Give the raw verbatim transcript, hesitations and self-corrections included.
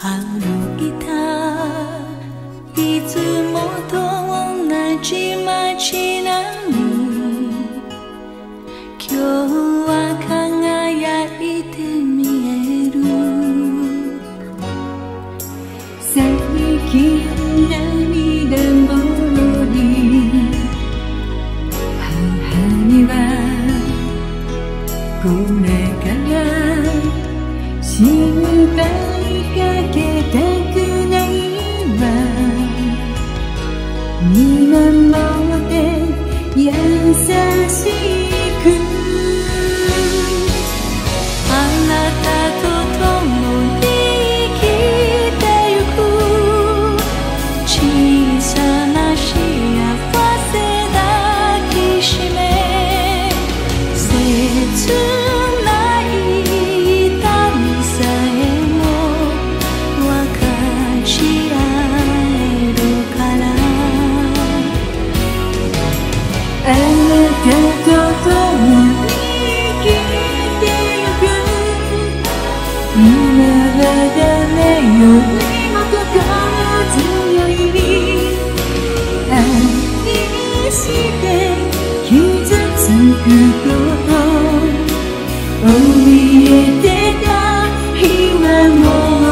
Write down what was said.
歩いたいつもと同じ街並み、今日は輝いて見える。最近涙もろに母にはこれから心配かけたくないわ、見守って優しくあなたと共に生きてゆく、小さな幸せ抱きしめ、切ない痛みさえも分かち合えるから、あなたと共に生きてゆく、今は誰よりも心強い、愛して傷つくこと怯えてた日はもう